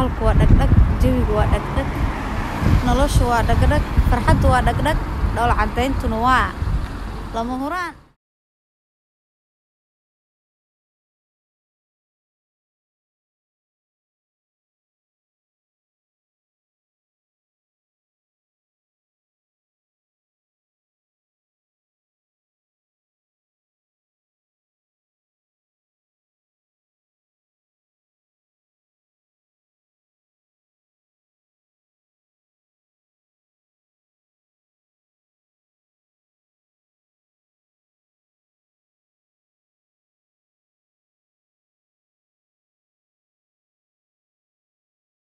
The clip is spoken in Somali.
nalku waa dhagdhag jawigu waa dhagdhag noloshu waa dhagdhag farxaddu waa dhagdhag dhoola cadayntuna waa lama huraan